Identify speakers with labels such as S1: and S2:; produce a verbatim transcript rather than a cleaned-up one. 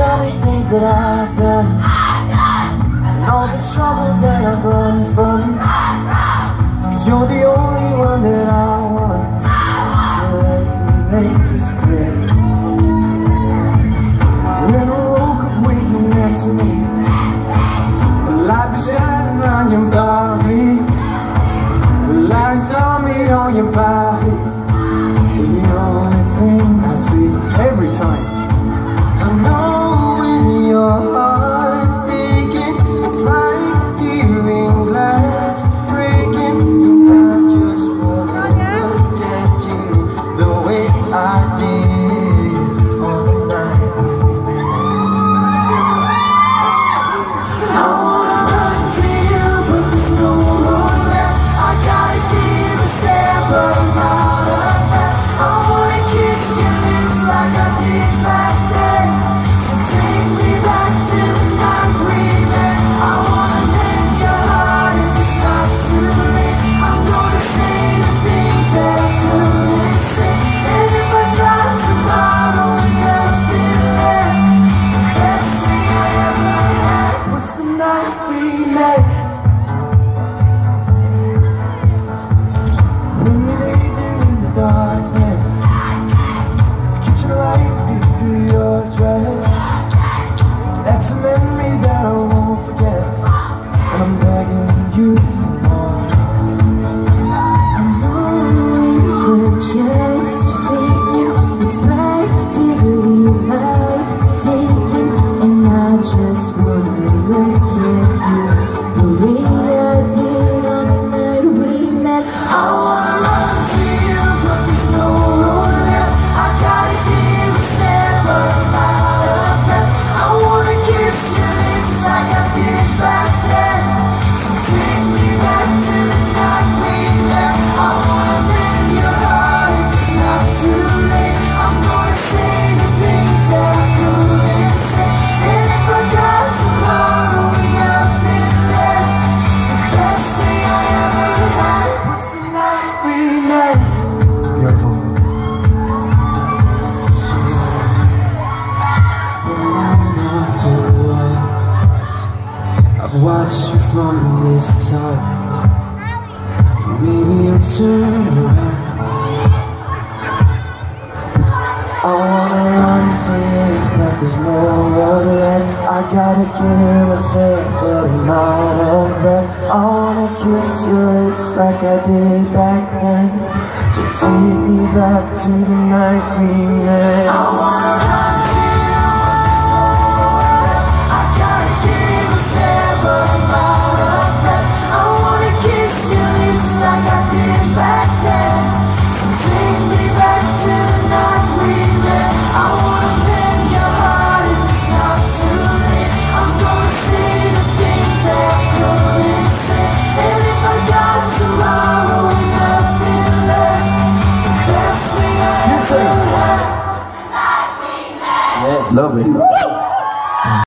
S1: tell me things that I've done, and all the trouble that I've run from. Cause you're the only one that I want, so let me make this clear. When I woke up with you next to me, the light shining on your body, the light saw me on your body was the only thing I see every time. I know when your heart's beating, it's like hearing glass breaking, and I just wanna look at you the way I did all night. I wanna run to you, but there's no road left. I gotta give a step, but I'm out of breath. I wanna kiss your lips like I did back then. So take me back to the night we met. I wanna mend your heart if it's not too late. I'm gonna say the things that I couldn't say. And if I die tomorrow with nothing left, the best thing I ever had was the night we met. When we lay there in the darkness, kitchen light beat through your dress. That's a memory that I won't forget, and I'm begging you for more.
S2: I know we were just faking, it's practically breathtaking, and I just wanna look at you the way I did on the night we met.
S1: I wanna run to you, but there's no road left. I gotta give a step, but I'm out of breath. I wanna kiss your lips like I did back then. So take me back to the night we met. I wanna mend your heart if it's not too late. I'm gonna say the things that I couldn't say. And if I die tomorrow with nothing left, the best thing I ever had was the night we met. Beautiful. So I've watched you from this top. Maybe you'll turn around. I wanna run to you, but there's no road left. I gotta give a sip, but I'm out of breath. I wanna kiss your lips like I did back then. So take me back to the night we met. I wanna run to you, I gotta give a sip, but I'm out of breath. I wanna kiss your lips like I did back then. So take me back to the night we met. I wanna mend your heart if it's not too late. I'm gonna say the things that I couldn't say. And if I die tomorrow with nothing left, the best thing I ever had.
S3: Yes. Lovely.